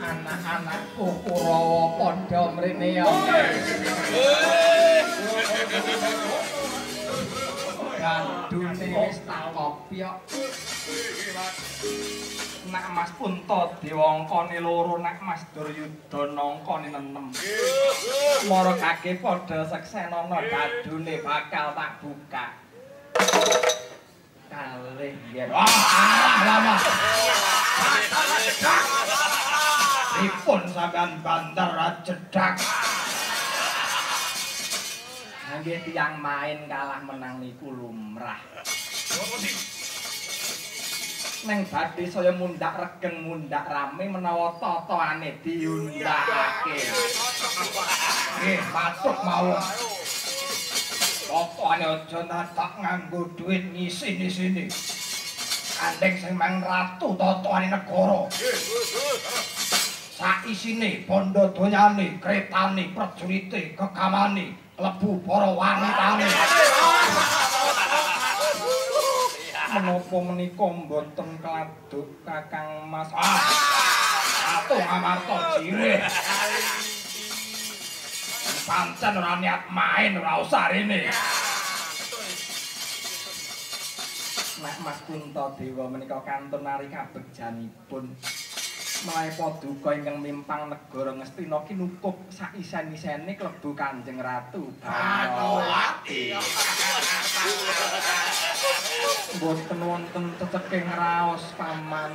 anak-anakku Kurawa padha mrene ya. Gandune wis tak kopyok. Nak Mas Puntadewa angkane 2, nak Mas Duryudana angkane 6. Margake padha seksenana dadune bakal tak buka. Kalih yen. Lama. Dipun sampean banter rajedak. Nggih tiyang main kalah menang niku lumrah. Neng badhe saya mundak regeng mundak rame menawa totoane diundakake. Nggih, patut mawon. Totoane aja natak nganggo dhuwit ngisi-isine. Andeng sing mang ratu totoane negara. Sak isine bondo donyane, kretane, prajurite, kekamane, lebu para wanitane. Menapa menika mboten kladuk Kakang Mas? Atuh Amarta Jirih. Pancen ora niat main ora usah rene. Nek Mas Puntadewa menika kantun nari kabegjanipun. Melae paduka ingkang mimpang negara Ngastina kinukuk sak isen-isene klebu Kanjeng Ratu Batawati. Mboten wonten ceceking raos paman.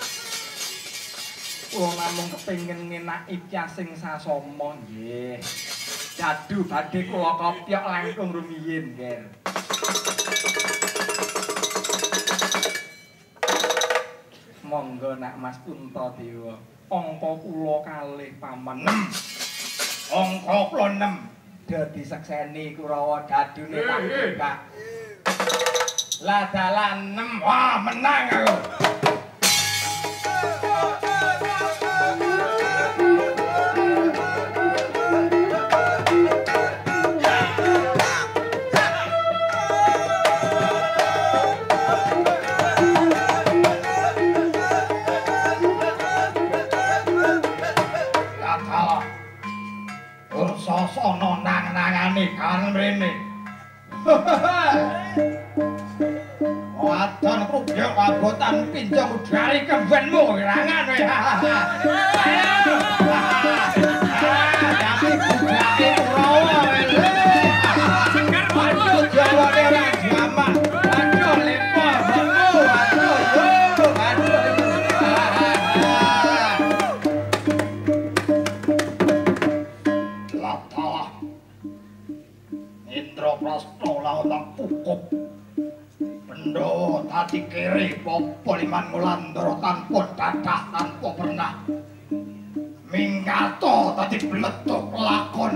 Kula namung kepengin ngenaki tyasing sasama nggih. Dadu badhe kula kopyok langkung rumiyin nggih. Monggo nak Mas Puntadewa. Angka kula kalih paman 6. Angka kula 6. Dadi sekseni Kurawa dadune tak buka. Lah dalan 6. Wah, menang aku. Sono nang-nangane kan mrene. Wadon krubyuk abotan pinjang udari kebenmu irangan kowe. Ayo. Dadi budake Kurawa kowe. Seger padha jawane ora jamak. Aduh lepor benmu. Indraprasta lawan pukuk. Bendo tadi kiri popo liman ngulandara tanpa dadah tanpa pernah. Minggato tadi beletuk lakon.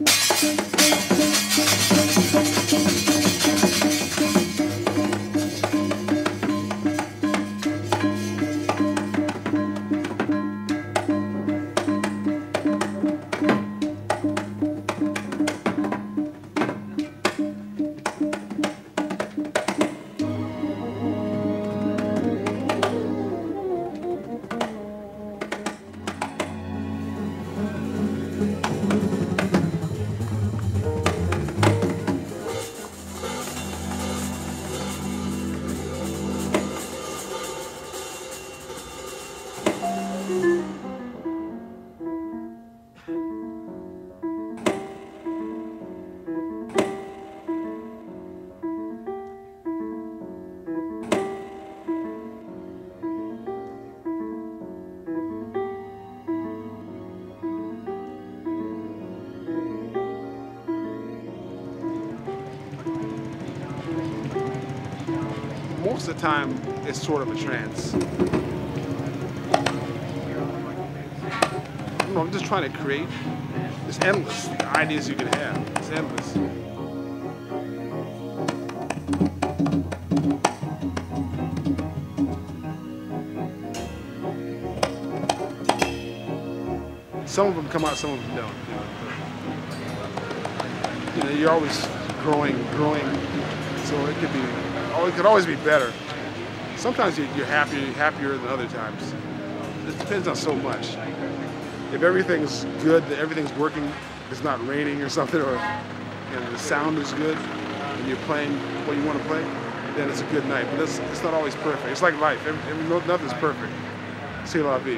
Most of the time, it's sort of a trance. I'm just trying to create. It's endless. The ideas you can have. It's endless. Some of them come out, some of them don't. You know, you're always growing. So it could always be better. Sometimes you're happier than other times. It depends on so much. if everything's good, that everything's working, it's not raining or something, or the sound is good, and you're playing what you want to play, then it's a good night. But it's not always perfect. It's like life. Nothing's perfect. C'est la vie.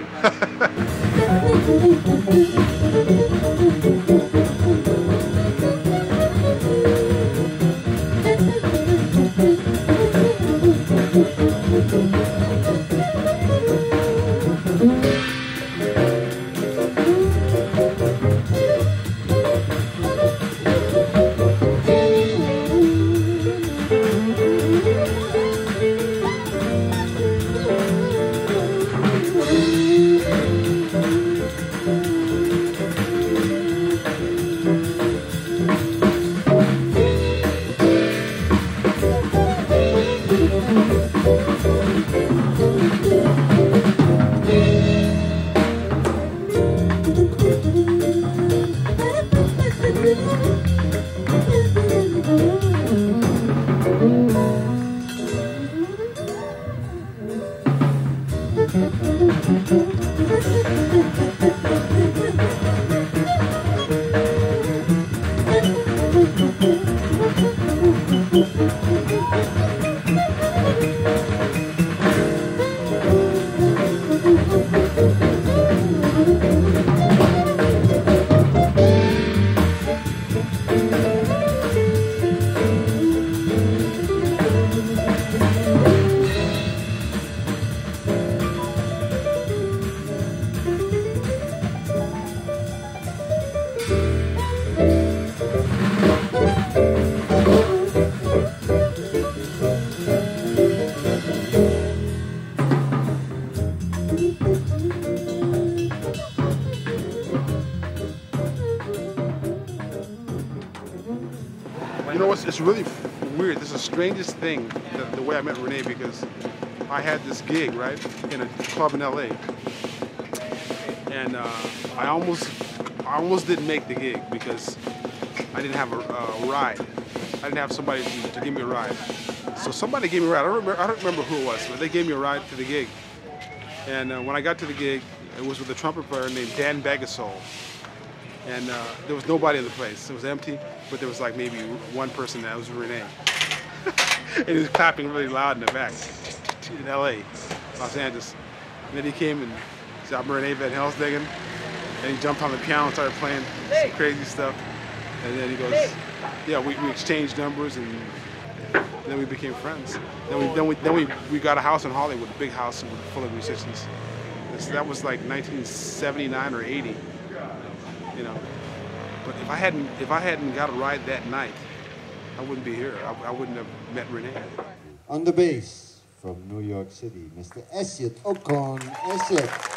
You know, it's really weird. This is the strangest thing, the way I met Rene, because I had this gig, right, in a club in LA. And I almost didn't make the gig because I didn't have a ride. I didn't have somebody to give me a ride. So somebody gave me a ride. I don't remember who it was, but they gave me a ride to the gig. And when I got to the gig, it was with a trumpet player named Dan Bagasol. And there was nobody in the place. It was empty, but there was like maybe one person. That was Rene. And he was clapping really loud in the back in LA, Los Angeles. And then he came and said, "I'm Rene Van Helsdingen." And he jumped on the piano and started playing some crazy stuff. And then he goes, yeah, we exchanged numbers, and then we became friends. Then we got a house in Hollywood, a big house full of musicians. That was like 1979 or 80. You know, but if I hadn't got a ride that night, I wouldn't be here. I wouldn't have met Rene. On the bass from New York City, Mr. Esiot Okon. Esiot.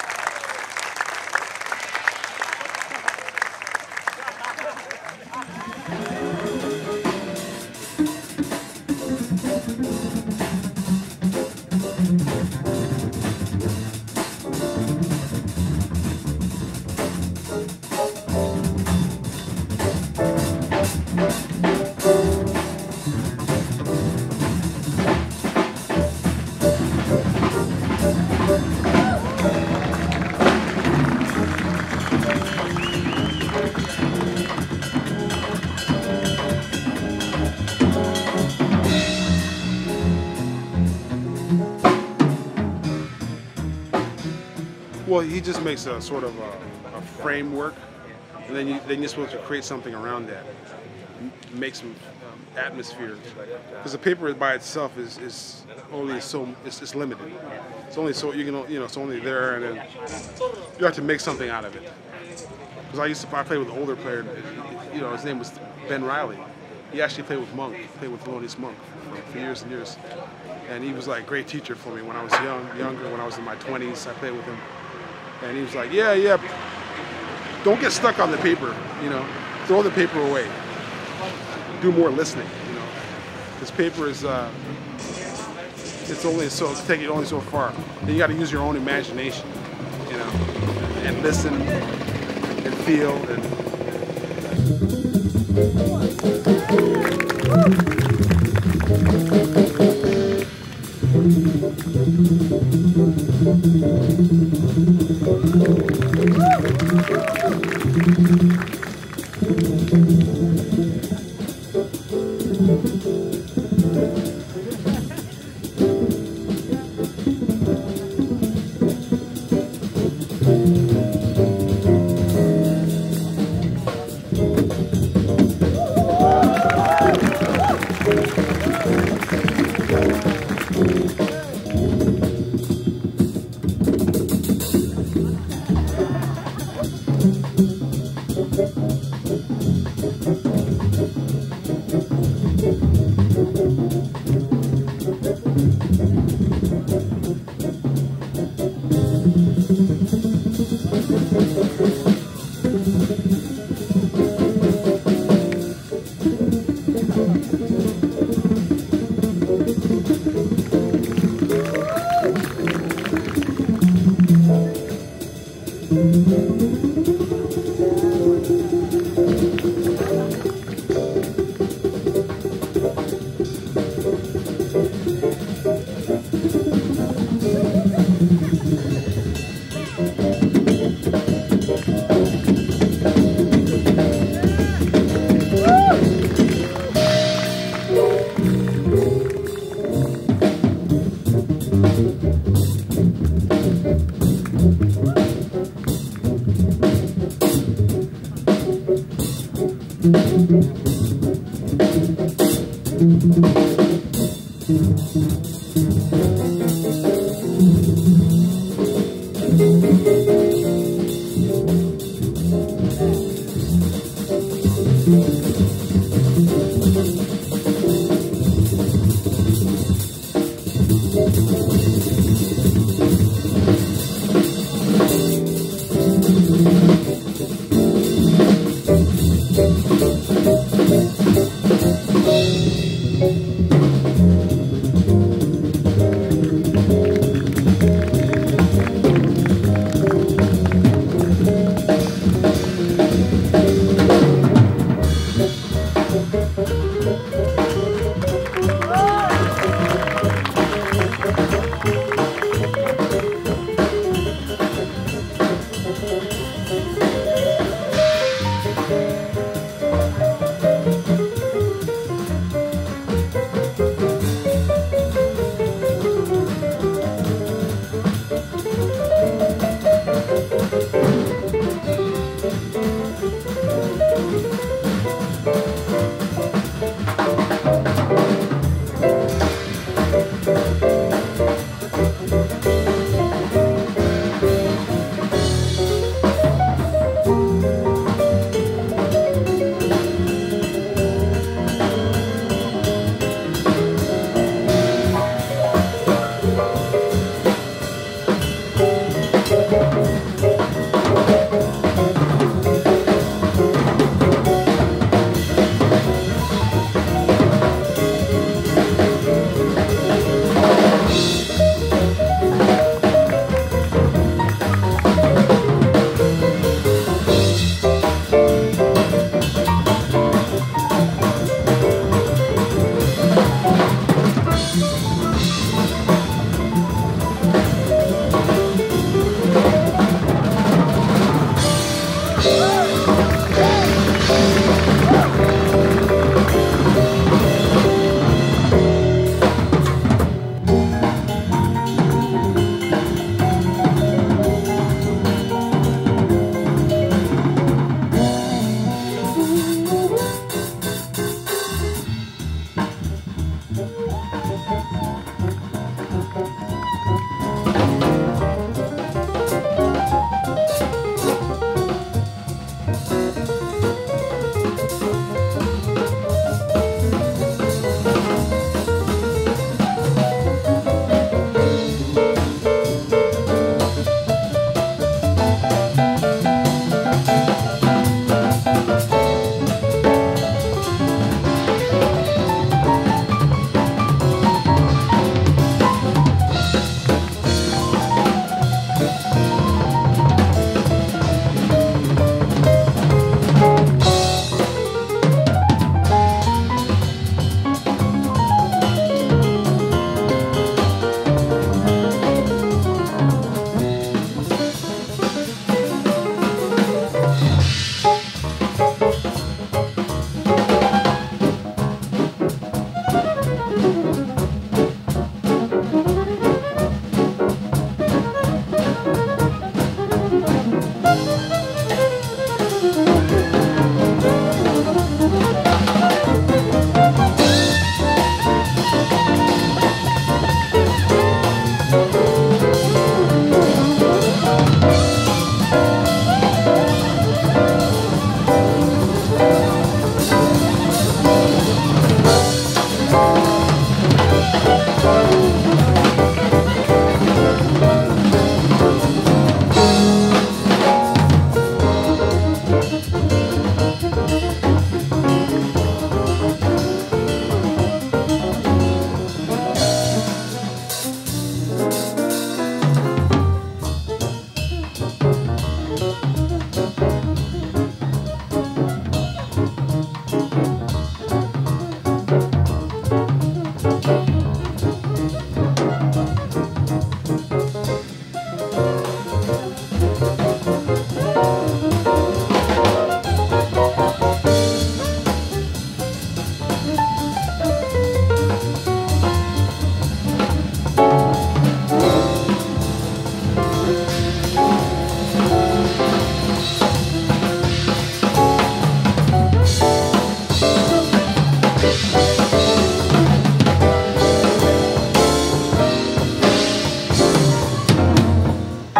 Well, he just makes a sort of a framework, and then you're supposed to create something around that, make some atmosphere. Because the paper by itself is only so it's limited. It's only so you can it's only there, and then you have to make something out of it. Because I played with an older player, his name was Ben Riley. He actually played with Monk, played with Thelonious Monk for years and years, and he was like a great teacher for me when I was younger. When I was in my 20s, I played with him. And he was like, yeah, don't get stuck on the paper, throw the paper away. Do more listening, This paper is, it's only take it only so far. Then you got to use your own imagination, and listen and feel and.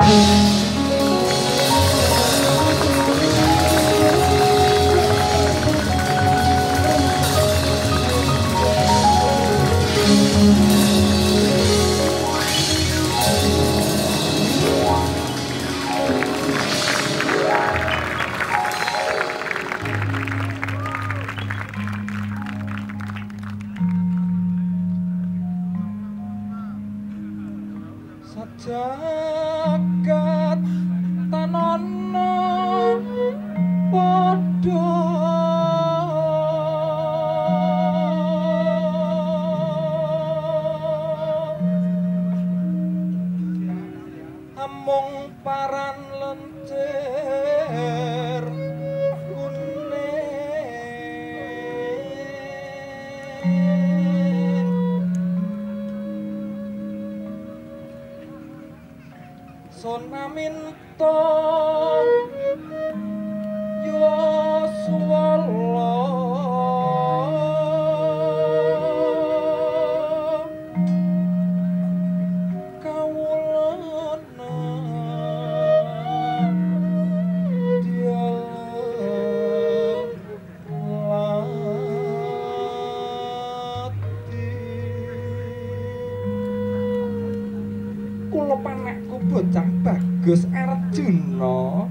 Jagat tanana padha amung paran lentir Sonaminto Yoswala kawulana kula panekku bocah Bagus Arjuna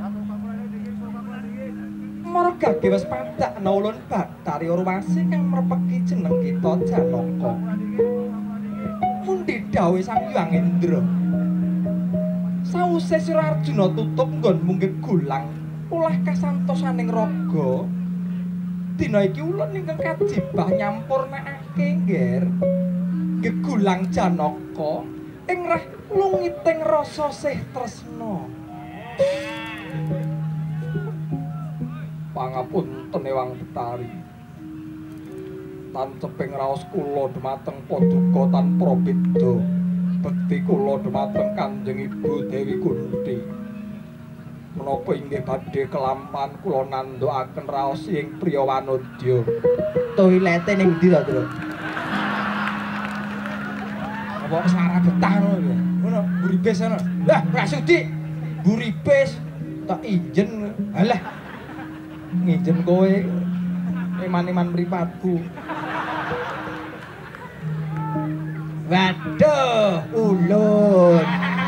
margage wis padakna ulun Bathari Urwasi kang mrepeki jeneng kita Janaka mundi dawuh Sang Hyang Indra sawise Sira Arjuna tutup nggon munggih gulang ulah kasantosaning raga dina iki ulun ingkang kajibah nyampurnakake nggih gegulang Janaka ing rah lungiting rasa sih tresna. Pangapunten Ewang Betari. Tanceping raos kula dhumateng Paduka tanpa beda. Bekti kula dhumateng Kanjeng Ibu Dewi Kunthi. Menapa inggih badhe kelampan kula nandhakaken raos ing priya wanodya. Toilete ning ndi to, Tru? Apa sarah betah ngono lho. Ngono, buribes ngono. Lah, ora sudi. Buribes tak ijen. Alah. Ngijen kowe iman-iman mripatku. Waduh, ulun.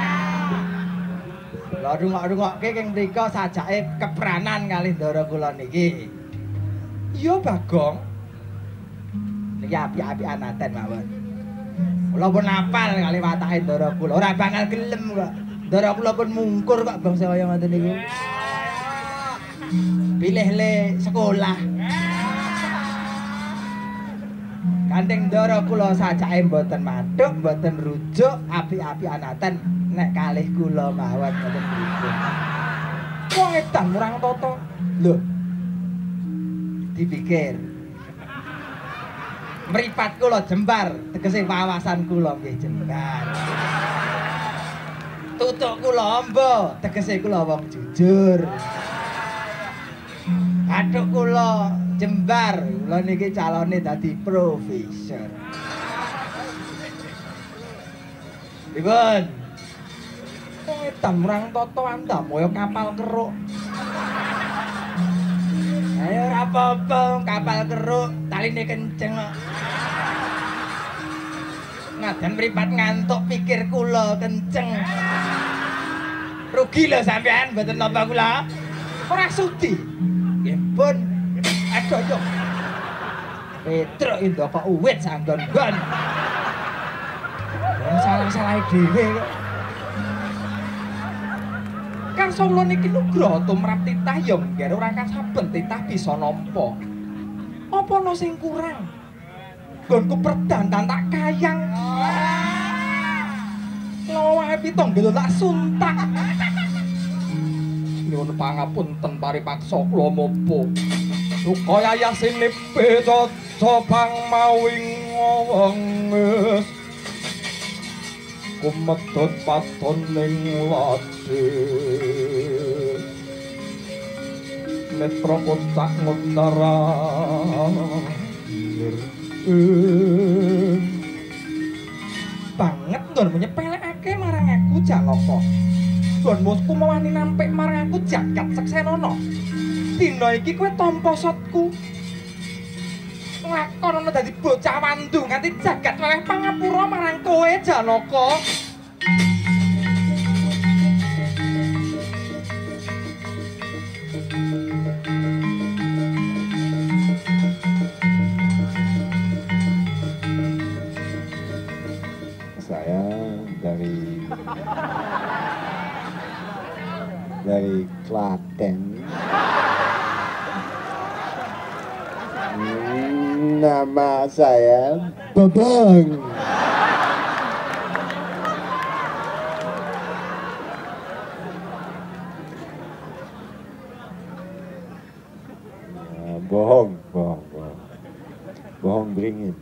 Lah rungok-rungokke keng mrika sajake kepranan kalih ndara kula niki. Iya, Bagong. Niki apik-apikan aten mawon. Kula pun apal kalih watake ndara kula. Ora bakal gelem kok. Ndara kula pun mungkur kok bangsa kaya ngoten niku. Pilih le sekolah. Kanthing ndara kula sajake mboten madhuk, mboten rujuk, apik-apikan aten nek kalih kula mawon ngoten pripun. Wong edan murang tata. Lho. Dipikir mripat kula jembar, tegese wawasan kula nggih jembar. Tutuk kula amba, tegese kula wong jujur. Atuk kula jembar, kula niki calone dadi profesor. Pripun? Wong edan murang tata andam kaya kapal keruk. Ayo ora apa-apa kapal keruk, taline kenceng kok. Nadan mripat ngantuk pikir kula kenceng. Rugi lho sampean mboten napa kula. Ora sudi. Nggih pun. Aduh yo. Petruk indo kok uwit sanggon-gon. Salah-salah dhewe kok. Kang Sawula niki nugraha tumrap titah ya nggih ora kang saben titah bisa nampa. Apa ana sing kurang? Nggonku perdandan tak kayang. Lawahe pitonggel tak suntak. Nyuwun pangapunten paripaksa kula mopo. Supaya yasinipe cocobang mawing wewengis. Kumedhot paton ning lati. Netra kocak ngundara. Banget nggon menyepelekake marang aku Janaka. gonmusku mewani nampik marang aku jagat Seksenono. Dina iki kowe tampa sotku. Lakonono dadi bocah wandu nganti jagat leleh pangapura marang kowe Janaka. Saya dari Klaten. Nama saya Bebeng. Bohong beringin.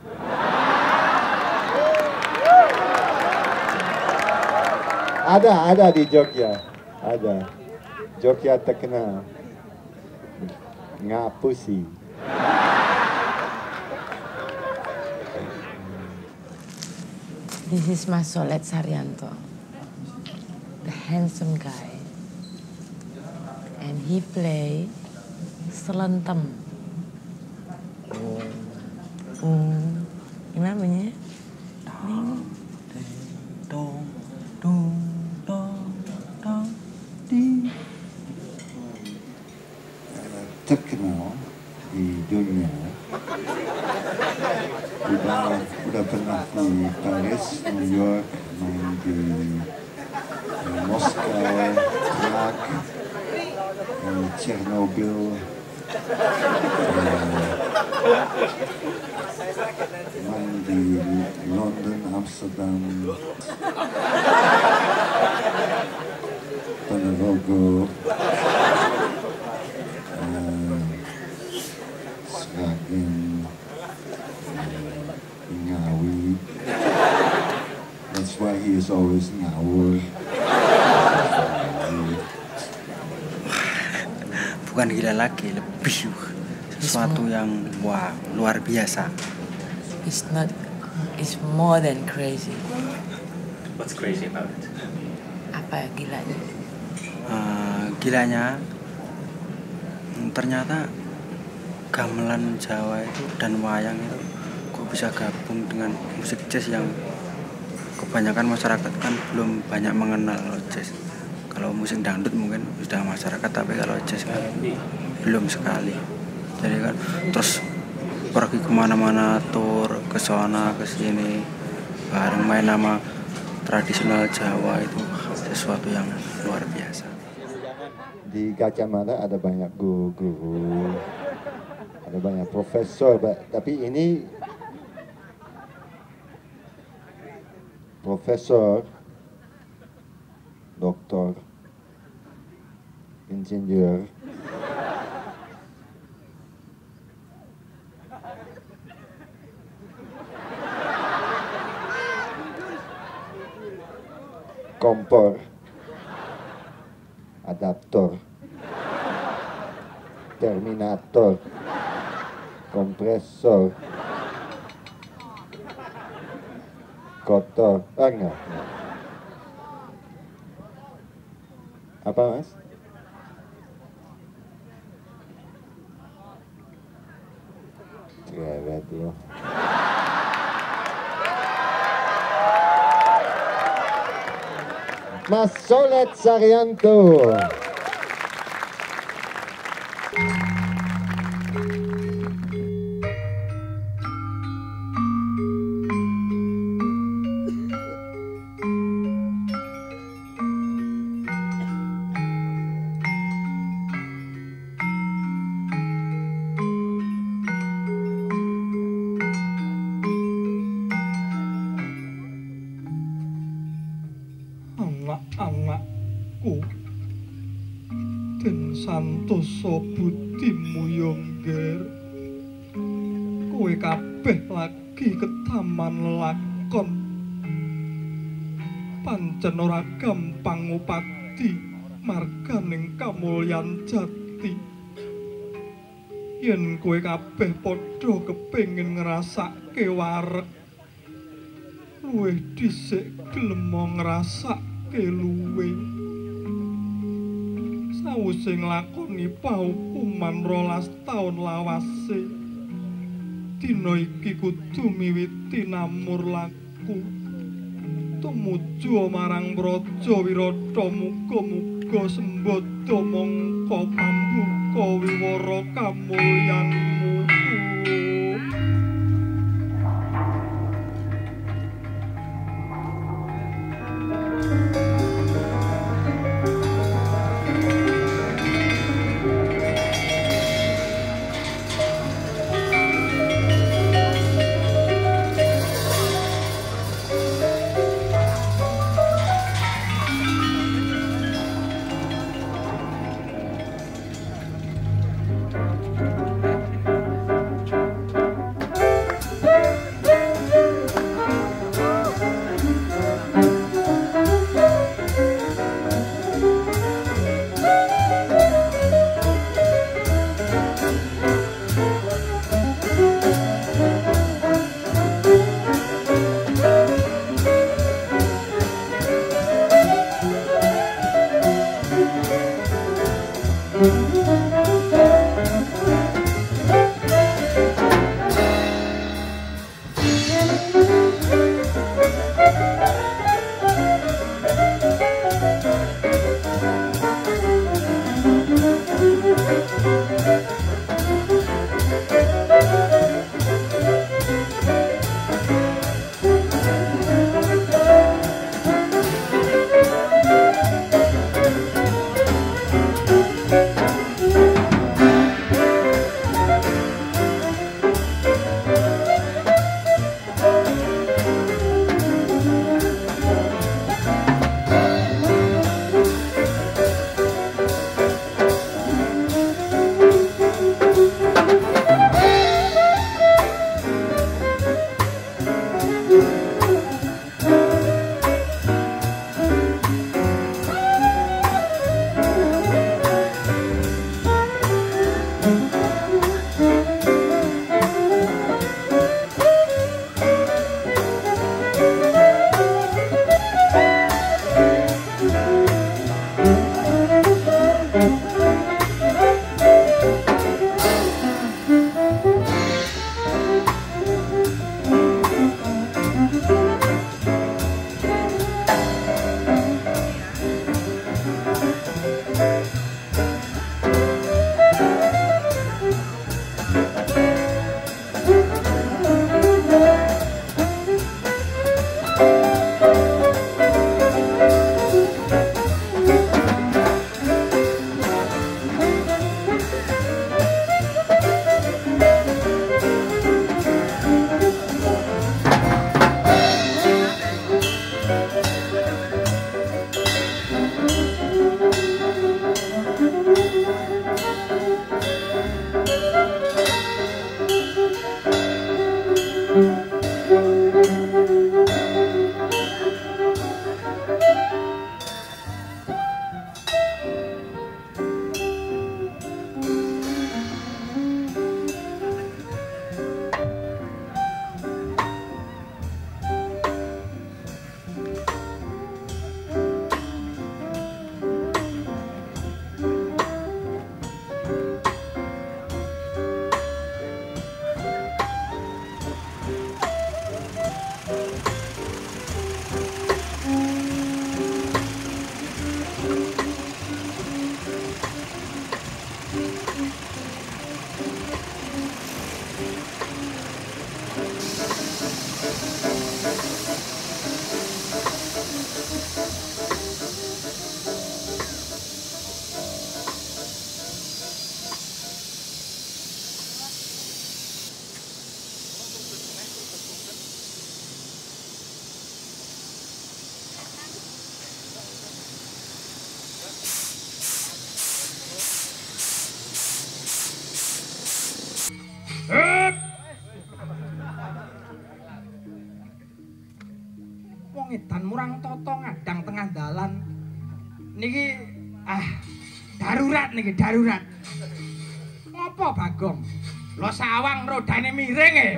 Ada di Jogja, ada. Jogja terkenal. Ngapusi. This is Mas Solet Saryanto, the handsome guy, and he play selentem. Ini namanya? Terkenal di dunia. Udah pernah di Paris, New York, main di Moskow, Prague, Chernobyl, main di London, Amsterdam, Ponorogo, Sragen, Ngawi. That's why he is always ngawur. Bukan gila lagi, lebih sesuatu yang wah luar biasa. It's more than crazy. What's crazy about it? Apa gilanya? Gilanya ternyata gamelan Jawa itu dan wayang itu kok bisa gabung dengan musik jazz yang kebanyakan masyarakat kan belum banyak mengenal jazz. Kalau musik dangdut mungkin sudah masyarakat, tapi kalau jazz kan belum sekali. Jadi kan terus pergi kemana-mana, tur ke sana ke sini bareng main nama tradisional Jawa itu sesuatu yang luar biasa. Di Kacamata ada banyak guru-guru, ada banyak profesor, tapi ini profesor, doktor, insinyur, kompor, adaptor, terminator, kompresor, kotor, enggak. Apa mas? Cerewet loh. Mas Solet Saryanto. Anak-anakku, den santosa budimu yongger, kowe kabeh lagi ketaman lakon, pancen ora gampang ngupati marganing kamulyan jati. Yen kowe kabeh padha kepengin ngrasake wareg, luwih dhisik gelem ngrasake luwih. sawise nglakoni paukuman 12 taun lawase. Dina iki kudu miwiti namur laku tumuju marang Praja Wirata, muga-muga sembada mangka pambuka wiwara kamulyanmu. Wong edan murang toto ngadang tengah dalan. Niki darurat niki, darurat. Ngopo Bagong? Lo sawang rodane miring e.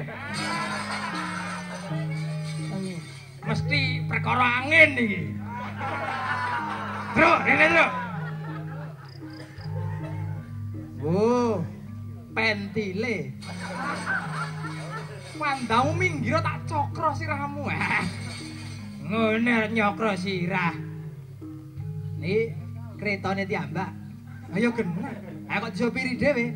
Mesti perkara angin niki. Truk, rene truk. Oh, pentile. Pandau minggir tak cokro sirahmu. Ngene nyokro sirah. Niki kretane Tiambak. Ayo genah. Ayo kok disopiri dhewe.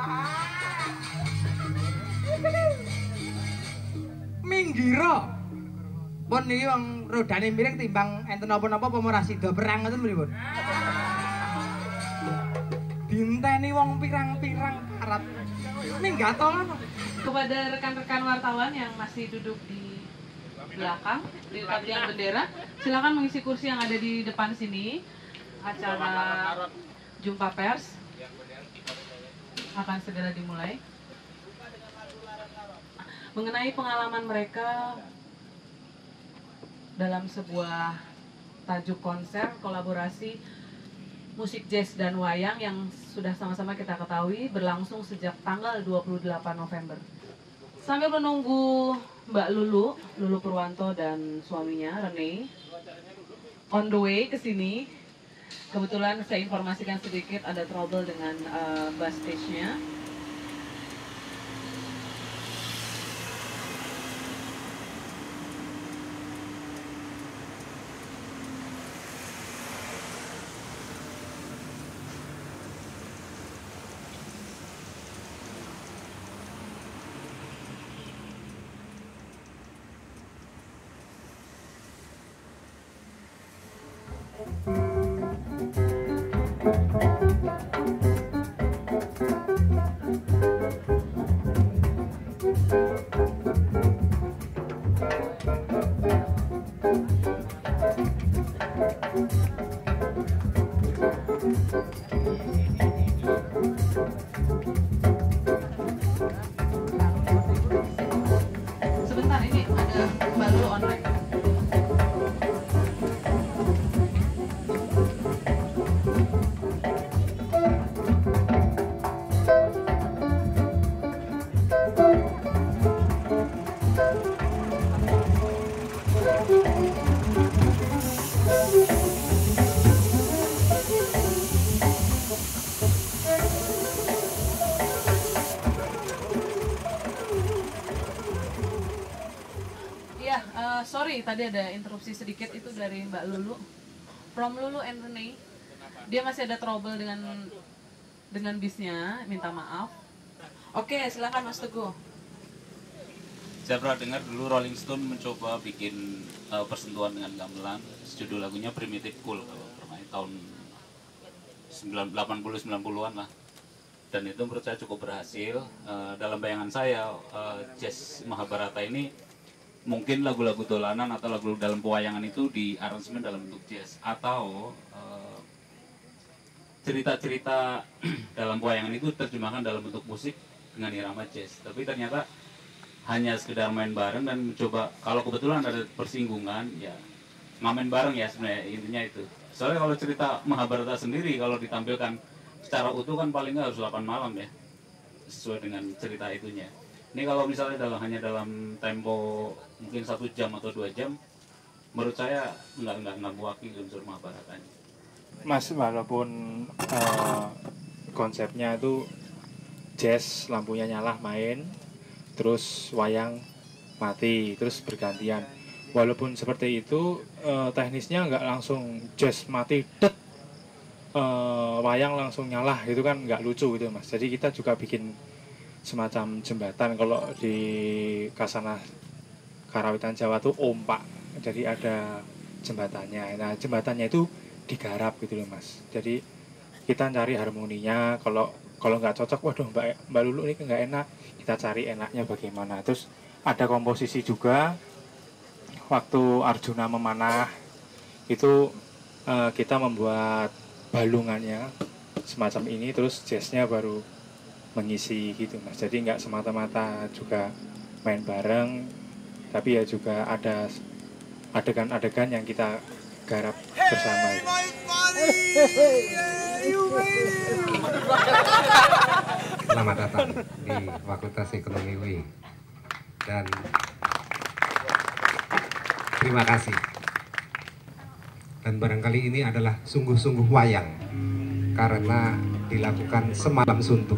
Minggiro. Pun niki wong rodane miring timbang enten napa-napa apa ora sida perang ngoten pripun? Dinteni wong pirang-pirang karat. Minggatolan. Kepada rekan-rekan wartawan yang masih duduk di belakang di pavilion bendera, silakan mengisi kursi yang ada di depan sini. Acara jumpa pers akan segera dimulai. Mengenai pengalaman mereka dalam sebuah tajuk konser kolaborasi musik jazz dan wayang yang sudah sama-sama kita ketahui berlangsung sejak tanggal 28 November. Sambil menunggu Mbak Lulu Purwanto dan suaminya Rene on the way ke sini, kebetulan saya informasikan sedikit ada trouble dengan bus stage-nya. Sebentar, ini ada Mbak Lulu online. Sorry, tadi ada interupsi sedikit itu dari Mbak Lulu. From Lulu and Rene. Dia masih ada trouble dengan bisnya, minta maaf. Oke, silakan Mas Teguh. Saya pernah dengar dulu Rolling Stone mencoba bikin persentuhan dengan gamelan. Judul lagunya Primitive Cool kalau bermain tahun 80-90-an lah. Dan itu menurut saya cukup berhasil. Dalam bayangan saya, jazz Mahabharata ini mungkin lagu-lagu dolanan atau lagu dalam pewayangan itu di aransemen dalam bentuk jazz, atau cerita-cerita dalam pewayangan itu terjemahkan dalam bentuk musik dengan irama jazz. Tapi ternyata hanya sekedar main bareng dan mencoba, kalau kebetulan ada persinggungan ya ngamen bareng ya, sebenarnya intinya itu. Soalnya kalau cerita Mahabharata sendiri kalau ditampilkan secara utuh kan paling nggak harus 8 malam ya, sesuai dengan cerita itunya. Ini kalau misalnya hanya dalam tempo mungkin 1 jam atau 2 jam, menurut saya nggak mewakili unsur Mahabharatanya. Mas, walaupun konsepnya itu jazz, lampunya nyala main, terus wayang mati, terus bergantian. Walaupun seperti itu, teknisnya nggak langsung jazz mati, wayang langsung nyala, gitu kan nggak lucu gitu Mas. Jadi kita juga bikin semacam jembatan. Kalau di Kasana Karawitan Jawa tuh ompak, jadi ada jembatannya. Nah jembatannya itu digarap gitu loh Mas. Jadi kita cari harmoninya. Kalau nggak cocok, waduh Mbak Lulu ini nggak enak, kita cari enaknya bagaimana. Terus ada komposisi juga waktu Arjuna memanah itu, kita membuat balungannya semacam ini, terus jazznya baru mengisi gitu Mas. Jadi nggak semata-mata juga main bareng, tapi ya juga ada adegan-adegan yang kita garap bersama gitu. Selamat datang di Fakultas Ekonomi UI dan terima kasih. Dan barangkali ini adalah sungguh-sungguh wayang, karena dilakukan semalam suntuk.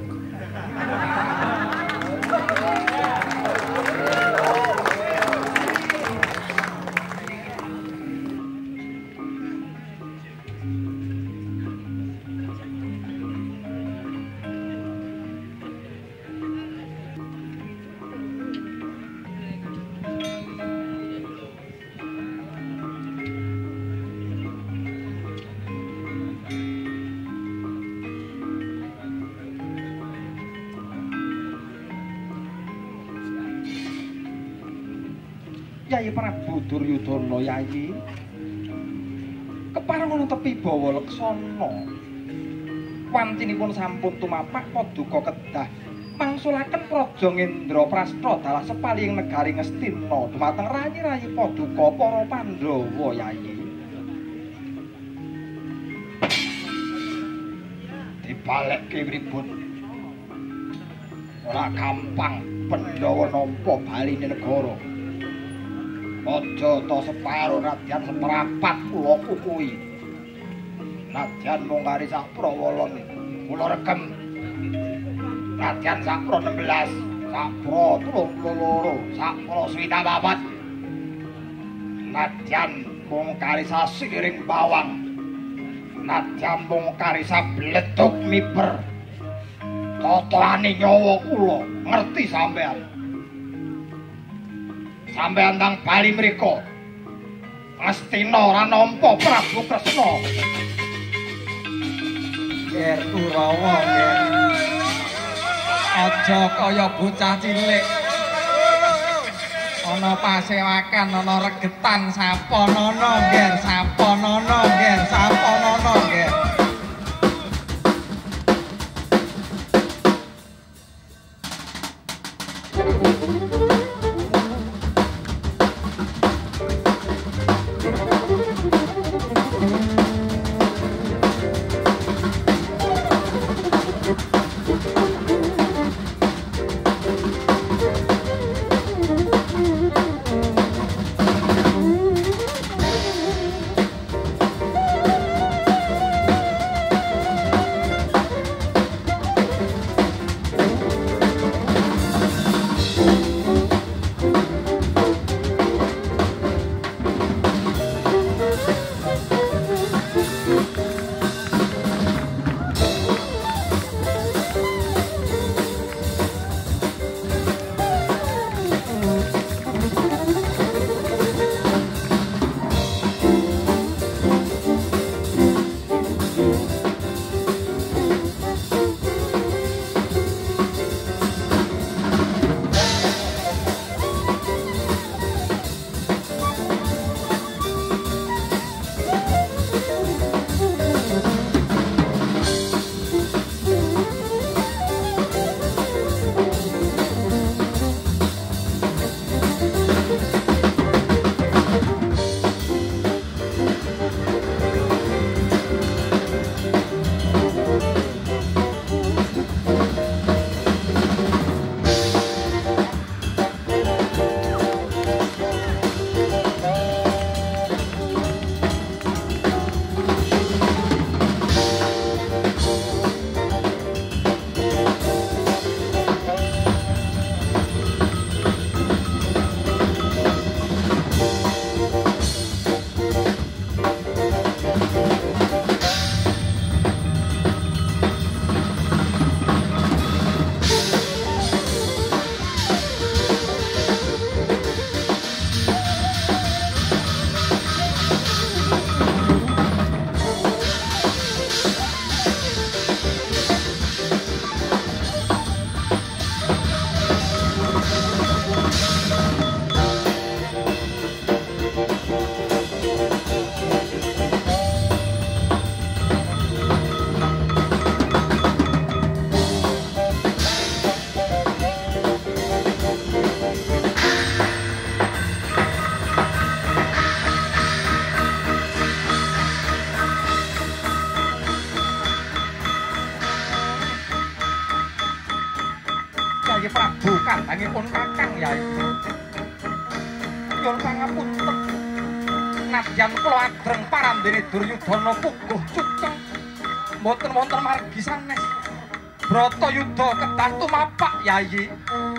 Yai Prabu Duryudana Yayi keparengan tepi bawa leksana wancinipun sampun tumapak paduka kedah mangsulaken Praja Ngendraprastha dalah sepaling negari Ngastina dumateng rayi-rayi paduka para Pandhawa Yayi. Dibalekke pripun ora gampang Pandhawa nampa baline negara. Aja ta separo nadyan seperapat kula kukuhi. Nadyan mung kari sak prawolon kula regem. Nadyan sak pro 16, sak pro 32, sak pro 24. Nadyan mung kari sasiring bawang. Nadyan mung kari sableduk miber. Totoane nyawa kula ngerti sampean. Sampeyan tang bali mriko. Astina ora nampa Prabu Kresna. Ger Kurawa, ger. Aja kaya bocah cilik. Ana pasewakan, ana regetan saponono, ger, saponono, ger, saponono, ger. Yai Prabu kandhangipun Kakang Yai. Nyuwun pangapunten. Nadyan kula agreng parandene Duryudana puguh cukeng mboten wonten margi sanes. Bratayuda kedah tumapak Yayi.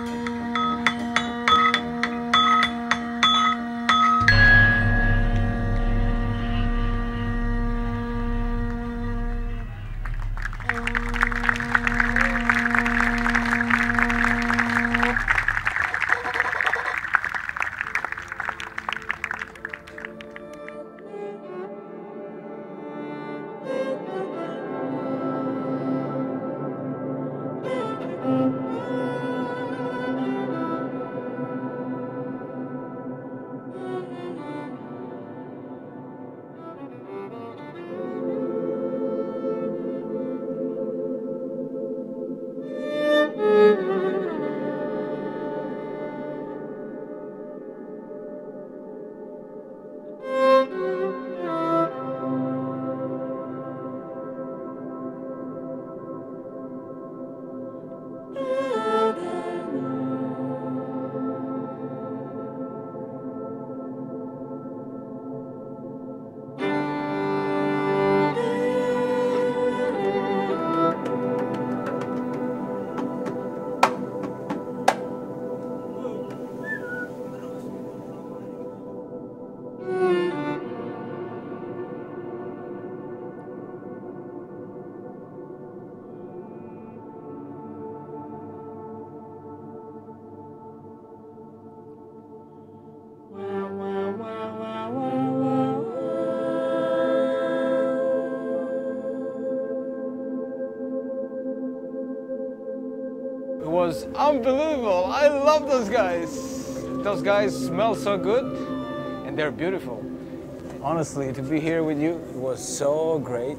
It was unbelievable. I love those guys. Those guys smell so good and they're beautiful. Honestly, to be here with you, it was so great.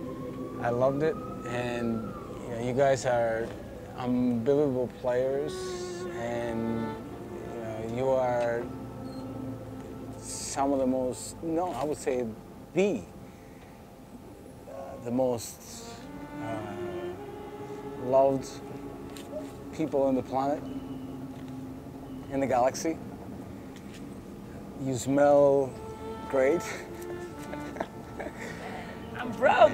I loved it, and you guys are unbelievable players, and you are some of the most, I would say the most loved people on the planet, in the galaxy. You smell great. I'm proud.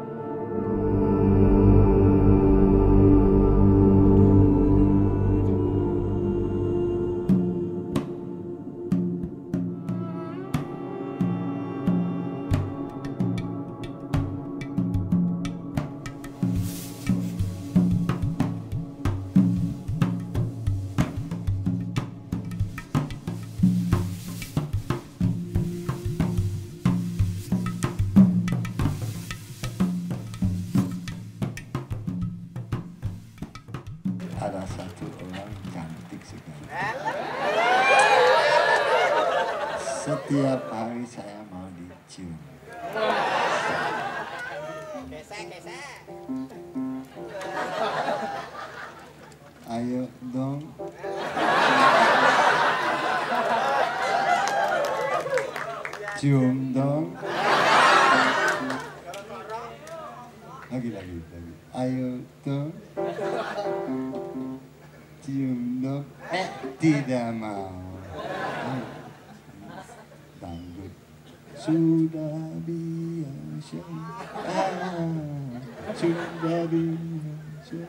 Ada satu orang cantik sekali. Setiap hari saya mau dicium. Ayo dong. Cium dong. Lagi. Ayo dong. Cium dong. Tidak mau. Dangdut sudah biasa. Sudah biasa.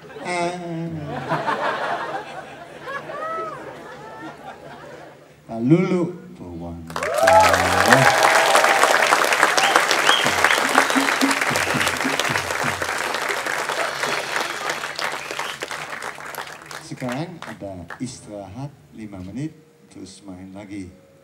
Pak Lulu Purwanto. Sekarang ada istirahat 5 menit, terus main lagi.